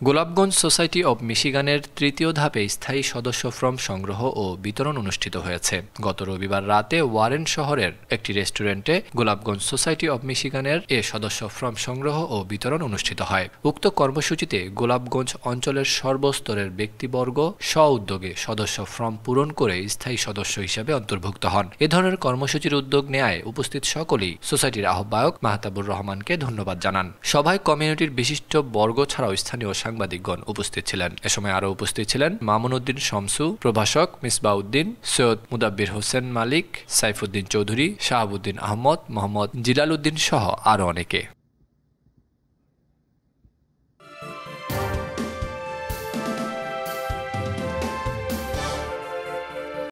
Golapganj society of মিশিগানের তৃতীয় ধাপে স্থায়ী সদস্য ফর্ম সংগ্রহ ও বিতরণ অনুষ্ঠিত হয়েছে। গত রবিবার রাতে ওয়ারেন শহরের একটি রেস্টুরেন্টে গোলাপগঞ্জ সোসাইটি অব মিশিগানের এ সদস্য ফর্ম সংগ্রহ ও বিতরণ অনুষ্ঠিত হয়। উক্ত কর্মসূচিতে গোলাপগঞ্জ অঞ্চলের সর্বস্তরের ব্যক্তিবর্গ স্ব-উদ্যোগে সদস্য ফর্ম পূরণ করে স্থায়ী সদস্য হিসেবে অন্তর্ভুক্ত হন। এ ধরনের কর্মসূচির উদ্যোগ নেয়ায় উপস্থিত সকলেই সোসাইটির আহ্বায়ক মাহতাবুর রহমানকে ধন্যবাদ জানান। সভায় কমিউনিটির বিশিষ্ট বর্গ ছাড়াও স্থানীয় সাংবাদিকগণ উপস্থিত ছিলেন। এ সময় আরও উপস্থিত ছিলেন মামুন উদ্দিন শমসু, প্রভাষক মিসবাহ উদ্দিন, সৈয়দ মুদাব্বির হোসেন মালিক, সাইফুদ্দিন চৌধুরী, শাহাবুদ্দিন আহমদ, মোহাম্মদ জিলাল উদ্দিন সহ আরও অনেকে।